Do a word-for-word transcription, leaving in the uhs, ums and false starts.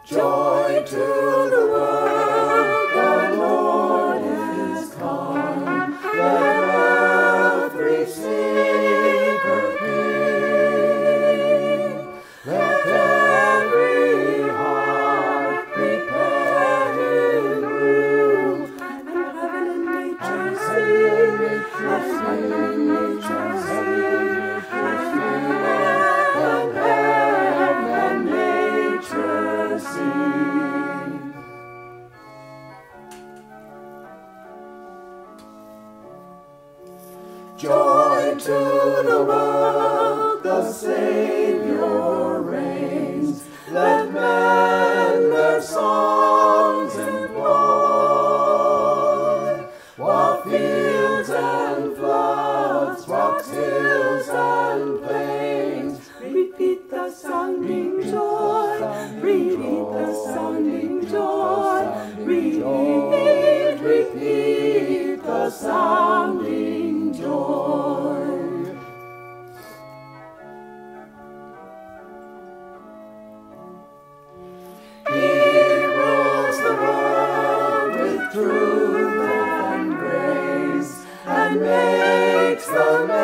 Joy to the world, the Lord is come. Let earth receive her King. Let every heart prepare Him room. And heaven and nature sing, and heaven and nature sing, and heaven and nature sing. Joy to the world, the Savior reigns. Let men their songs employ, while fields and floods, rocks, hills, and plains repeat the sounding joy, repeat the sounding joy, repeat, repeat the sounding joy. He rules the world with truth and grace, and makes the